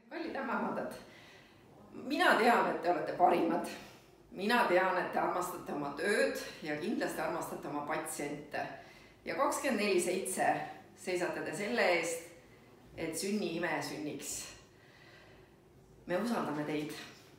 Kallid ämmaemandad, mina tean, et te olete parimad. Mina tean, et te armastate oma tööd ja kindlasti armastate oma patsiente. Ja 24/7 seisate te selle eest, et sünniime sünniks. Me usaldame teid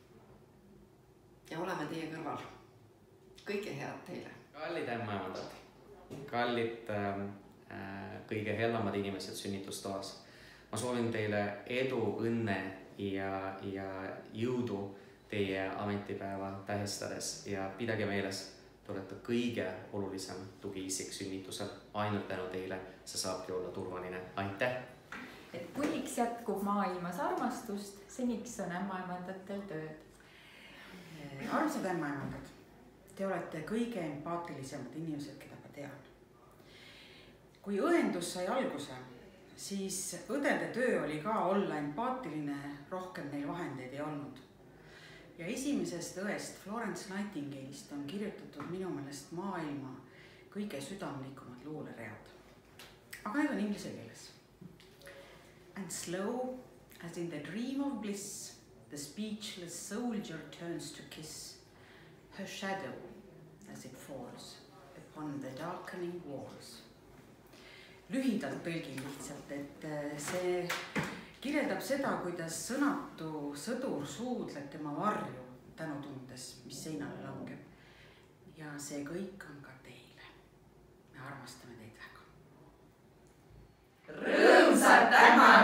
ja oleme teie kõrval. Kõike head teile. Kallid ämmaemandad, kallid kõige hellamad inimesed sünnitustoas. Ma soovin teile edu, õnne ja jõudu teie ametipäeva tähistades ja pidage meeles, te olete kõige olulisem tugiisik sünnitusel. Ainult tänu teile see saabki olla turvaline. Aitäh! Et kuniks jätkub maailmas armastust, seniks on ämmaemandatel tööd. Armsad ämmaemandad, te olete kõige empaatilisemad inimesed, keda ma tean. Kui õendus sai alguse, siis õdede töö oli ka olla empaatiline, rohkem neil vahendeid ei olnud. Ja esimesest õest Florence Nightingale'ist on kirjutatud minu meelest maailma kõige südamlikumad luuleread. Aga need on inglise keeles. And slow, as in the dream of bliss, the speechless soldier turns to kiss her shadow as it falls upon the darkening walls. Lühidalt tõlgin lihtsalt, et see kirjeldab seda, kuidas sõnatu sõdur suudleb tema varju tänutundes, mis seinale langeb. Ja see kõik on ka teile. Me armastame teid väga. Rõõmsat ämmaemandad!